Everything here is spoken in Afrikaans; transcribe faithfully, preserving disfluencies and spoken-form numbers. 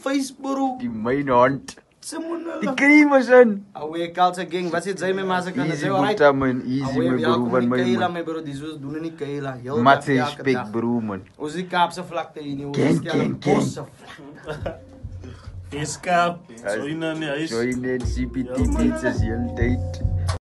face bro. Die myn hond. Someone Die cream is in. Away culture gang. Wat zit zij met maar ze kan Easy zeggen alright. boeta man, easy my bro van my Kaila man. my bro, die zo doen niet Kaila. Heel Matse elke spek dag. bro man. Ons die Kaapse vlakte hier niet. Gang, gang, gang. Iskap, so in een huis. Join in C P T pizza's heel tijd.